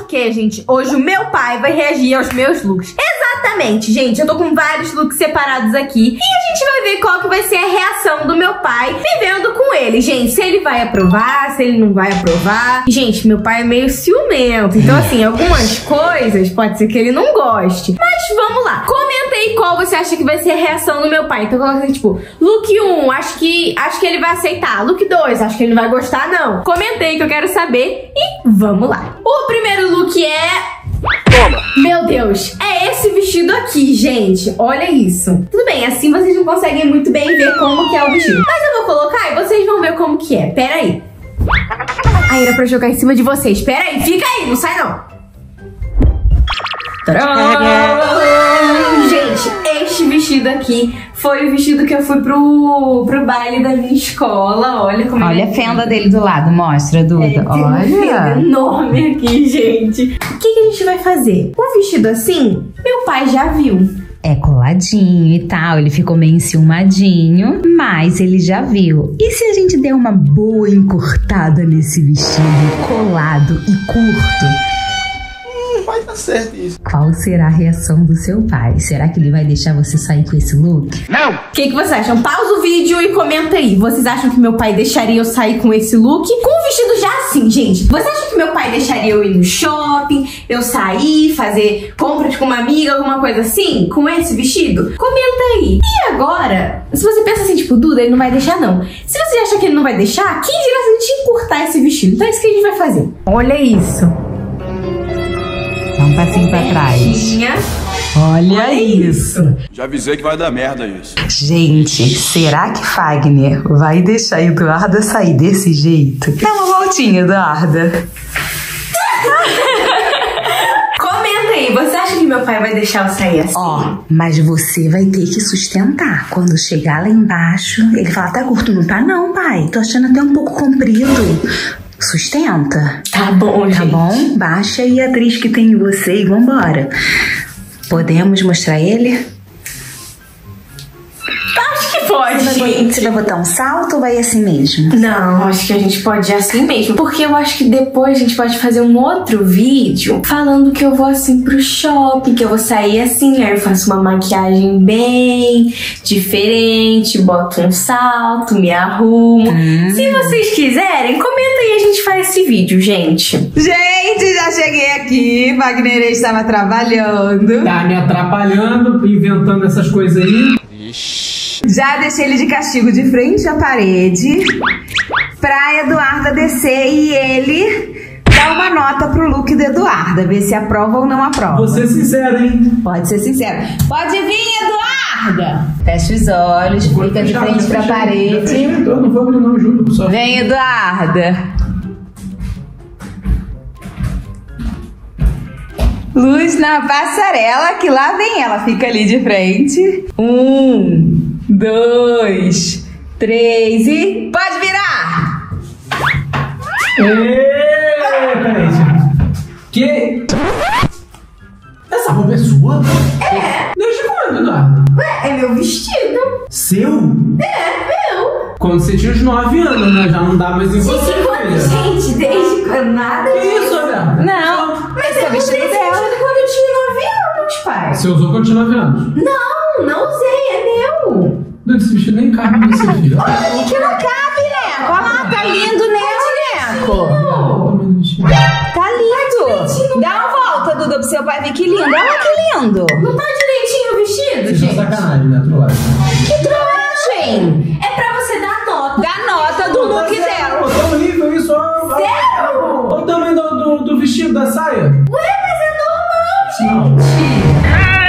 Porque, gente, hoje o meu pai vai reagir aos meus looks. Exatamente, gente. Eu tô com vários looks separados aqui. E a gente vai ver qual que vai ser a reação do meu pai me vendo com ele, gente. Se ele vai aprovar, se ele não vai aprovar. Gente, meu pai é meio ciumento. Então, assim, algumas coisas pode ser que ele não goste. Mas vamos lá. Comenta aí qual você acha que vai ser a reação do meu pai. Então, coloca assim, tipo, look 1, acho que ele vai aceitar. Look 2, acho que ele não vai gostar, não. Comenta aí que eu quero saber. E vamos lá. O primeiro look é... Toma. Meu Deus, é esse vestido aqui, gente. Olha isso. Tudo bem, assim vocês não conseguem muito bem ver como que é o vestido. Mas eu vou colocar e vocês vão ver como que é. Pera aí. Ah, era pra jogar em cima de vocês. Pera aí, fica aí, não sai não. Gente, este vestido aqui foi o vestido que eu fui pro baile da minha escola. Olha como Olha a fenda dele do lado, mostra, Duda. Olha. Tem uma fenda enorme aqui, gente. O que a gente vai fazer? Um vestido assim, meu pai já viu. É coladinho e tal, ele ficou meio enciumadinho, mas ele já viu. E se a gente der uma boa encurtada nesse vestido, colado e curto? Vai dar certo isso. Qual será a reação do seu pai? Será que ele vai deixar você sair com esse look? Não! O que vocês acham? Pausa o vídeo e comenta aí. Vocês acham que meu pai deixaria eu sair com esse look? Com o vestido já assim, gente. Vocês acham que meu pai deixaria eu ir no shopping, eu sair, fazer compras com uma amiga, alguma coisa assim? Com esse vestido? Comenta aí. E agora, se você pensa assim, tipo, Duda, ele não vai deixar não. Se você acha que ele não vai deixar, quem dirá se a gente encurtar esse vestido? Então é isso que a gente vai fazer. Olha isso. Dá um passinho pra trás. Olha isso. Já avisei que vai dar merda isso. Gente, será que Fagner vai deixar a Eduarda sair desse jeito? Dá uma voltinha, Eduarda. Comenta aí, você acha que meu pai vai deixar eu sair assim? Ó, mas você vai ter que sustentar. Quando chegar lá embaixo, ele fala, tá curto? Não tá não, pai. Tô achando até um pouco comprido. Sustenta. Tá bom, gente. Tá bom? Baixa aí a atriz que tem em você e vambora. Podemos mostrar ele? Acho que pode, gente. Você vai botar um salto ou vai assim mesmo? Não, acho que a gente pode ir assim mesmo. Porque eu acho que depois a gente pode fazer um outro vídeo falando que eu vou assim pro shopping, que eu vou sair assim, aí eu faço uma maquiagem bem diferente, boto um salto, me arrumo. Se vocês quiserem, comenta aí e a gente faz esse vídeo, gente. Gente, já cheguei aqui. Wagner estava trabalhando. Tá me atrapalhando, inventando essas coisas aí. Já deixei ele de castigo de frente à parede pra Eduarda descer e ele dar uma nota pro look da Eduarda, ver se aprova ou não aprova. Vou ser sincero, hein? Pode ser sincero. Pode vir, Eduarda! Fecha os olhos, fica de frente pra parede. Eu não vou abrir não, juro. Só... Vem, Eduarda! Luz na passarela, que lá vem ela. Fica ali de frente. 1, 2, 3 e... Pode virar! Peraí, que... Essa roupa é sua? É. Desde quando, Eduardo? Ué, é meu vestido. Seu? É, meu. Quando você tinha uns 9 anos, né? Já não dá mais em você. Gente, desde quando nada Que disso. isso, Roberto? Não, Mas esse eu é o vestido usei esse dela. vestido quando eu tinha 9 anos, pai. Você usou quando tinha 9 anos? Não usei, é meu. Esse vestido nem cabe no seu filho. Olha que não cabe, Neco. Olha lá, tá lindo, né, Neco? Tá lindo. Dá uma volta, Duda, pro seu pai ver que lindo. Olha que lindo. Não tá direitinho o vestido, Isso é gente? sacanagem, né? Trollagem. Que trollagem. É pra você dar nota. Dá nota do look dela. Pô, tá horrível isso, ó. Sério? Olha o tamanho do vestido, da saia. Ué, mas é normal, gente.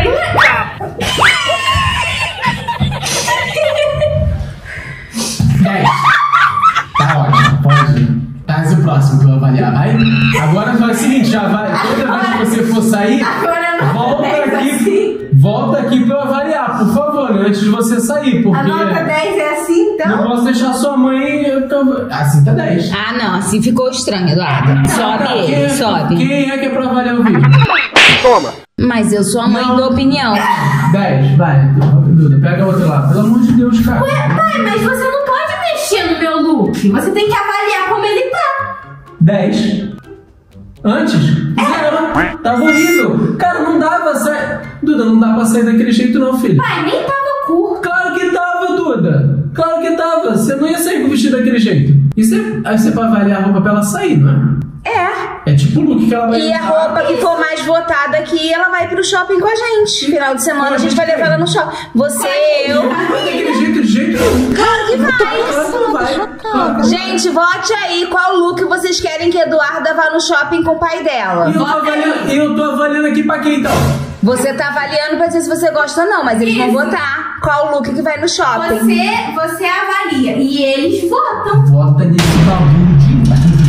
Tá ótimo, pode ir. Faz o próximo que eu vou avaliar, vai? Agora faz o seguinte, já vai. Toda vez que você for sair, Agora não volta é aqui. assim. Volta aqui pra eu avaliar, por favor, antes de você sair, porque A nota 10 é assim, então? não posso deixar sua mãe... Assim tá 10. Ah, não, assim ficou estranho, Eduardo. Sobe ele, sobe. Quem é que é pra avaliar o vídeo? Toma! Mas eu sou a mãe da opinião. 10, vai. Duda, pega a outra lá. Pelo amor de Deus, cara. Ué, pai, mas você não pode mexer no meu look. Você tem que avaliar como ele tá. 10. Antes? Zero. Tava horrível. Cara, não dava certo. Duda, não dá pra sair daquele jeito não, filho. Pai, nem tava curto. Claro que tava, Duda. Claro que tava. Você não ia sair com o vestido daquele jeito. Aí você vai avaliar a roupa pra ela sair, não é? É. É tipo o look que ela vai E a usar. roupa que for mais votada aqui, ela vai pro shopping com a gente. Final de semana a gente vai levar ela no shopping. Você, eu... Não vai daquele jeito, de jeito nenhum. Claro que vai. Claro que não vai. Claro que não. Gente, vote aí qual look vocês querem que a Eduarda vá no shopping com o pai dela. E eu tô avaliando aqui pra quem, então? Você tá avaliando pra dizer se você gosta ou não, mas eles vão votar qual look que vai no shopping. Você avalia e eles votam. Vota nesse bagulho de...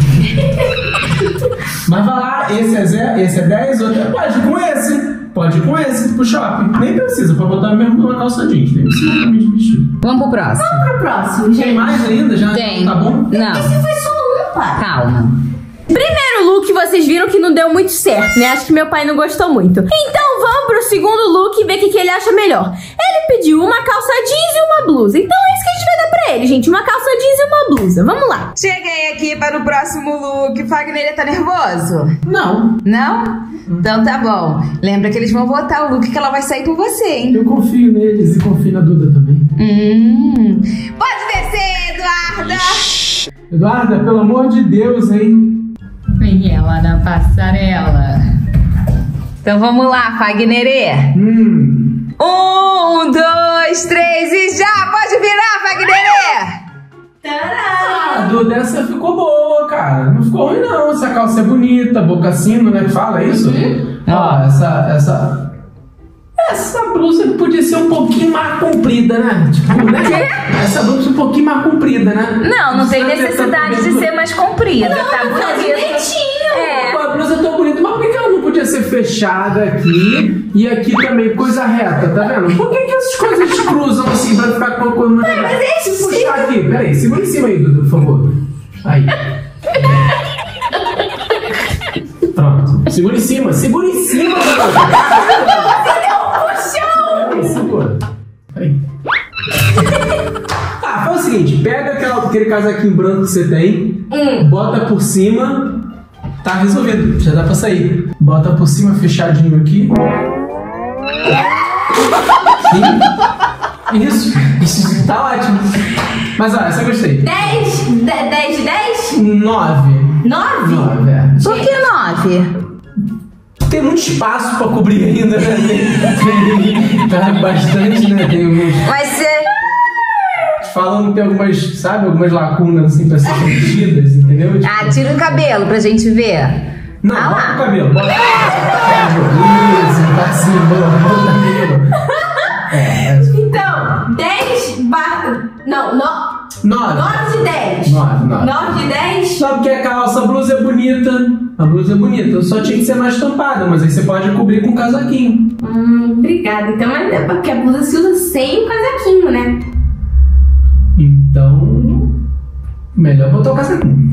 Mas vai lá, esse é 10, outro pode ir com esse. Pode ir com esse pro shopping. Nem precisa, pode botar mesmo numa calça jeans. Nem precisa também de vestido. Vamos pro próximo. Vamos pro próximo, Tem gente. mais ainda? Já Tem. tá bom? Não, Esse foi só um, pai. calma. Primeiro look, vocês viram que não deu muito certo, né? Acho que meu pai não gostou muito. Então vamos pro segundo look e ver o que ele acha melhor. Ele pediu uma calça jeans e uma blusa. Então é isso que a gente vai dar pra ele, gente. Uma calça jeans e uma blusa. Vamos lá. Cheguei aqui para o próximo look. Fagner, ele tá nervoso? Não. Não? Então tá bom. Lembra que eles vão votar o look que ela vai sair com você, hein? Eu confio neles e confio na Duda também. Pode descer, Eduarda! Eduarda, pelo amor de Deus, hein? Vem ela na passarela. Então vamos lá, Fagnerê. 1, 2, 3 e já! Pode virar, Fagnerê! Ah, Duda, essa ficou boa, cara. Não ficou ruim, não. Essa calça é bonita, boca sino, né? Fala isso? Ó, essa blusa podia ser um pouquinho mais comprida, né? Tipo, né? Essa blusa um pouquinho mais comprida, né? Não tem necessidade de ser mais comprida, tá bonito. Pô, a blusa é tão bonita, mas por que ela não podia ser fechada aqui e aqui também coisa reta, tá vendo? Por que essas coisas cruzam assim pra ficar com uma coisa mais legal? Se puxar aqui, peraí, segura em cima aí, Duda, por favor. Aí. Pronto. Segura em cima, Duda. Segura. Aí. Tá, faz o seguinte, pega aquele casaquinho branco que você tem, bota por cima. Tá resolvido, já dá pra sair. Bota por cima fechadinho aqui. Isso tá ótimo. Mas olha, essa eu gostei. 10 de 10? 9. 9? 9, é. Por que 9? Tem muito espaço pra cobrir ainda, né? Tá bastante, né? Tem alguns... Mas você... Falando que tem algumas lacunas assim pra ser preenchidas, entendeu? Tipo... Ah, tira o cabelo pra gente ver. Não, Ah, bota lá. o cabelo. Bota o cabelo. Tá assim, bota o cabelo. Então, 10 barra... Não, 9 de 10. 9 de 10? Só porque a calça, a blusa é bonita. A blusa é bonita. Só tinha que ser mais tampada, mas aí você pode cobrir com um casaquinho. Obrigada. Então, mas é porque a blusa se usa sem o casaquinho, né? Então, melhor botar o casaquinho.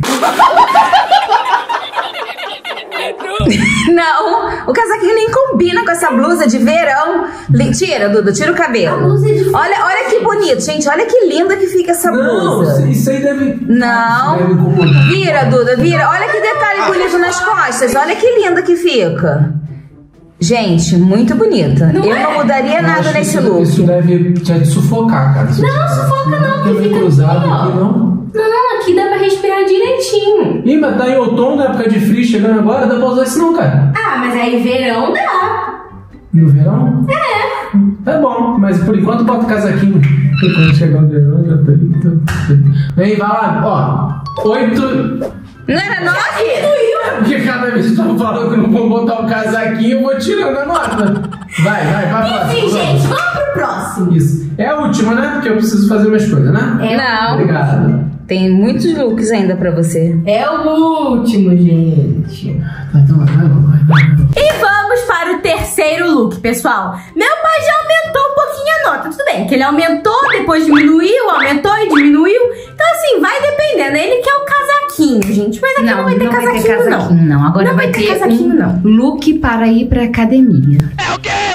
Não, o casaquinho nem combina com essa blusa de verão. Tira, Duda, tira o cabelo. A blusa é de Olha que bonito, gente. Olha que linda que fica essa blusa. Não, isso aí deve... Não. Deve incomodar. Vira, Duda, vira. Olha que detalhe bonito nas costas. Olha que linda que fica. Gente, muito bonita. Eu não mudaria nada Acho que nesse isso- look. Isso deve te sufocar, cara. Não, sufoca não, que Também fica cruzado aqui, ó. aqui, não. Não, aqui dá pra respirar direitinho. Ih, mas tá em outono, na época de frio, chegando agora, dá pra usar isso não, cara. Ah, mas aí verão dá. No verão? É. Tá bom, mas por enquanto bota o casaquinho. Porque quando chegar o verão, já tá... Vem, vai lá, ó. 8... Não era 9? Porque cada vez que estão falando que não vão botar o casaquinho, eu vou tirando a nota. Vai pra Enfim, próxima. gente, vamos pro próximo. Isso. É a última, né? Porque eu preciso fazer mais coisas, né? Não. Obrigado. Tem muitos looks ainda pra você. É o último, gente. Tá, então vai. E vamos para o terceiro look, pessoal. Meu pai já aumentou um pouquinho a nota. Tudo bem, que ele aumentou, depois diminuiu, aumentou e diminuiu. Então, assim, vai dependendo. Ele quer o casaquinho, gente. Mas aqui não vai ter casaquinho, não. Agora Não vai vai ter ter casaquinho, não. look para ir pra academia.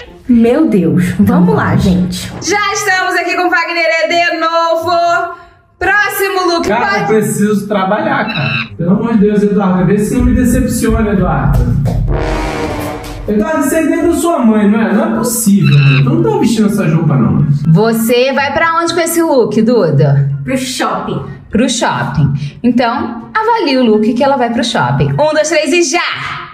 Meu Deus. Vamos lá, gente. Já estamos aqui com o Fagner de novo Próximo look, Cara, eu pode... preciso trabalhar, cara. Pelo amor de Deus, Eduardo. Vê se não me decepciona, Eduardo. Eduardo, isso é dentro da sua mãe, não é? Não é possível, mano. Tu não tá vestindo essa roupa, não. Você vai pra onde com esse look, Duda? Pro shopping. Pro shopping. Então, avalie o look que ela vai pro shopping. 1, 2, 3 e já!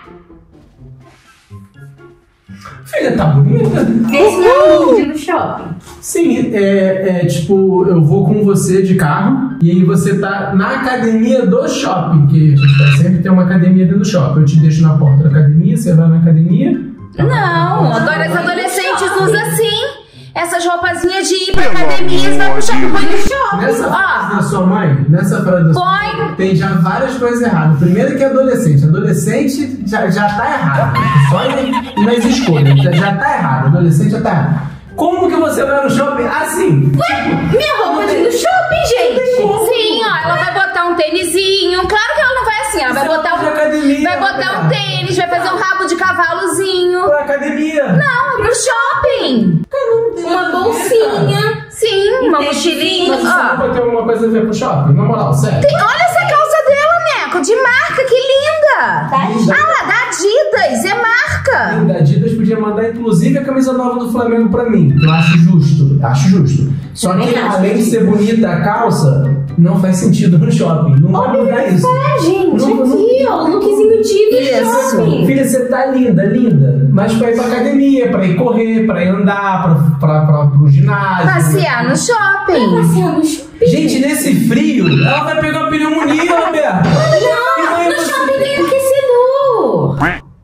Filha, tá bonita? Esse não é o look no shopping. Sim, tipo, eu vou com você de carro e aí você tá na academia do shopping, que a gente vai sempre ter uma academia dentro do shopping. Eu te deixo na porta da academia, você vai na academia. Não, agora os adolescentes usam assim. Essas roupazinhas de ir pra academia, você vai pro shopping, põe no shopping. Nessa frase Ó, da sua mãe, nessa frase da sua Põe. mãe, tem já várias coisas erradas. Primeiro que é adolescente. Adolescente já tá errado. Só nas escolhas. Já tá errado. Adolescente já tá errado. Como que você vai no shopping assim? Minha roupa de ir no shopping, gente. sim, ó, ela vai botar um tênisinho. Claro que ela não vai assim, ela vai Você botar vai pra academia, vai botar um cara. tênis, vai fazer um rabo de cavalozinho. Pra academia. Não, pro shopping. Uma bolsinha. Sim, uma mochilinha. Você Ó, não vai ter alguma coisa a ver pro shopping? Na moral, sério. olha essa calça dela, Neco, de marca, que linda. Ah lá, da Adidas, é marca. Da Adidas podia mandar inclusive a camisa nova do Flamengo pra mim. Eu acho justo. Acho justo. Só que Também acho além de justo. ser bonita a calça, não faz sentido no shopping. Não vai mudar isso. É, gente, Não- aqui, ó, o lookzinho de ir no Isso. shopping. Filha, você tá linda, linda. Mas pra ir pra academia, pra ir correr, pra ir andar, pro ginásio. Passear no shopping. Passear no shopping. Gente, nesse frio, ela vai pegar uma pneumonia, Roberto. Não, no shopping tem aquecedor.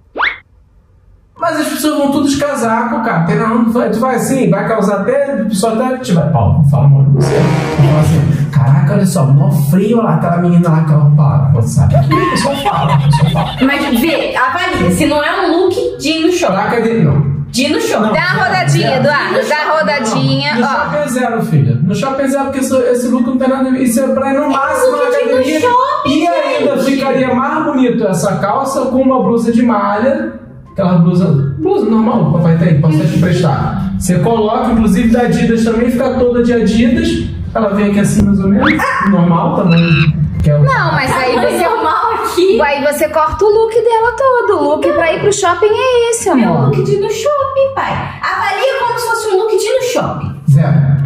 Mas as pessoas vão todos casaco, cara. Tu vai assim, vai causar até. O pessoal até te vai. Paulo, fala mal de você. Fala assim, caraca, olha só, mó frio lá, aquela menina lá que ela fala. Você sabe que o pessoal fala, Mas vê, avalia, se não é um look de ir no shopping. Pra academia, não. De ir no shopping. Não. Dá uma rodadinha, Eduardo, dá a rodadinha. No Ó, shopping é zero, filha. No shopping é zero, porque esse look não tem nada a ver. Isso é pra ir no máximo na look de ir no academia. shopping, E ainda ficaria mais bonito essa calça com uma blusa de malha. Aquela blusa normal, o papai tem, posso até te emprestar. Você coloca, inclusive da Adidas também, fica toda de Adidas. Ela vem aqui assim, mais ou menos. Normal também. Que é o... não, mas aí Mas você... normal aqui. Aí você corta o look dela todo. O look pra ir pro shopping é esse, É um amor. look de ir no shopping, pai. Avalia como se fosse um look de ir no shopping. Zero.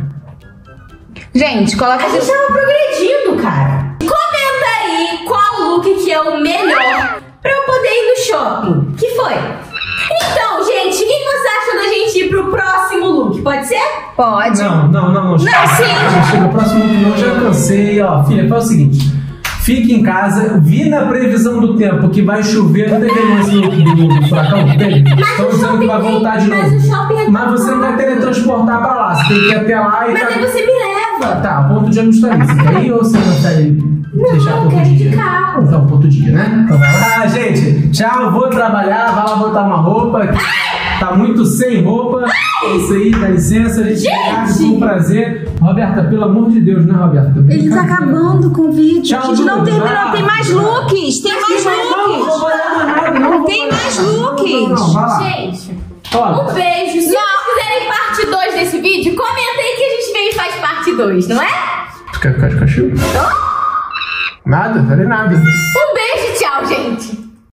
Gente, coloca A gente tava progredindo, cara. Comenta aí qual look que é o melhor pra eu poder ir no shopping. Que foi? Então, gente, o que você acha da gente ir pro próximo look? Pode ser? Pode. Não. sim. Chega o próximo look, não, já cansei. Ó, filha, faz o seguinte. Fique em casa, vi na previsão do tempo que vai chover, não teve esse look do furacão? Teve? Estão dizendo que vai voltar de mas novo. o shopping é Mas você não vai teletransportar pra lá, você tem que ir até lá e Mas aí você me leva. Tá, ponto de ônibus tá aí. Você quer ir ou você não quer ir? Deixar eu ponto quero ir de dia? carro. Então, ponto dia, né? Então vai lá. Gente, tchau, vou trabalhar, vai lá botar uma roupa. Tá muito sem roupa. É isso aí, dá licença, a gente foi um prazer. Roberta, pelo amor de Deus, né, Roberta? Ele tá acabando com o vídeo. Tchau, A gente não Duda, terminou, vai. tem mais looks. Tem mais looks. Tem mais looks. Não, vai lá. Gente, Ó, um beijo. Se vocês quiserem parte 2 desse vídeo, comenta aí que a gente vem e faz parte 2, não é? tu quer ficar de cachorro? Nada, falei nada. Um beijo, tchau, gente.